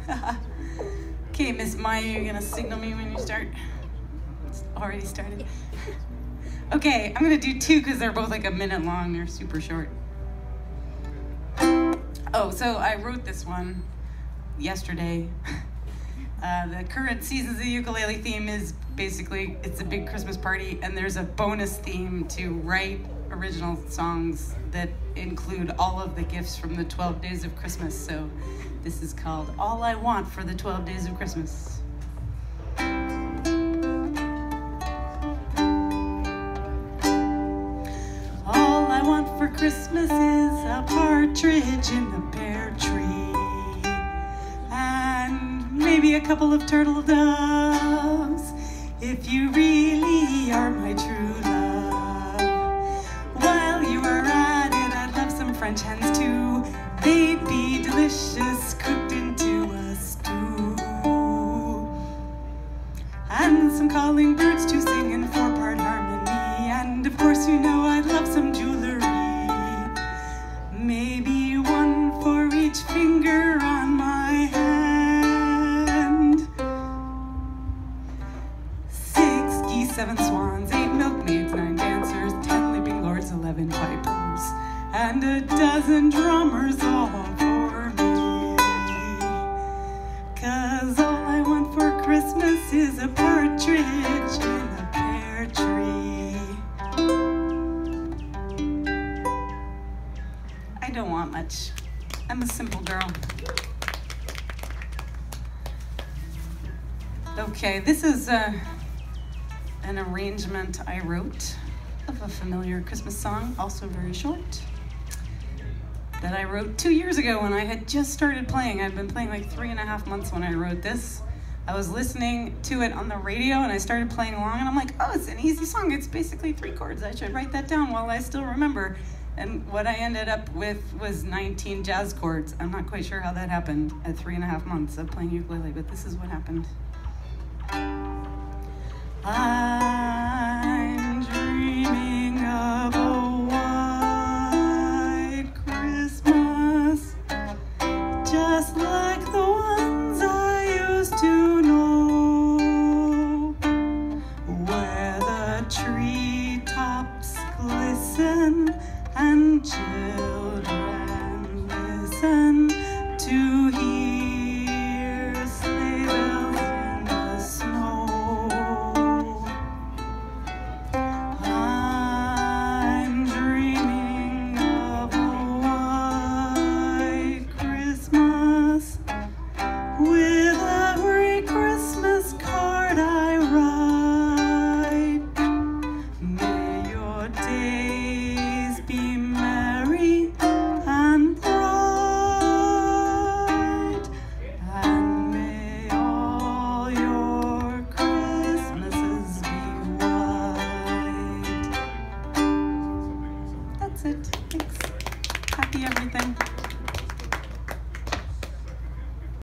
Okay, Miss Maya, you're gonna signal me when you start? It's already started. Okay, I'm gonna do two because they're both like a minute long. They're super short. Oh, so I wrote this one yesterday. The current Seasons of the Ukulele theme is basically, it's a big Christmas party, and there's a bonus theme to write original songs that include all of the gifts from the 12 Days of Christmas. So this is called All I Want for the 12 Days of Christmas. All I want for Christmas is a partridge in a pear tree, and maybe a couple of turtle doves, if you really are my true love. While you are at it, I'd love some French hens too. They'd be delicious, cooked into a stew. And some calling birds to sing in four-part harmony. And of course you know I'd love some jewelry. Maybe one for each finger on my hand. 6 geese, 7 swans, 8 milkmaids, 9 dancers, 10 leaping lords, 11 pipers, and a dozen drummers all for me. 'Cause all I want for Christmas is a partridge in a pear tree. I don't want much. I'm a simple girl. Okay, this is an arrangement I wrote of a familiar Christmas song, also very short, that I wrote 2 years ago when I had just started playing. I'd been playing like 3.5 months when I wrote this. I was listening to it on the radio and I started playing along and I'm like, oh, it's an easy song. It's basically 3 chords. I should write that down while I still remember. And what I ended up with was 19 jazz chords. I'm not quite sure how that happened at 3.5 months of playing ukulele, but this is what happened. I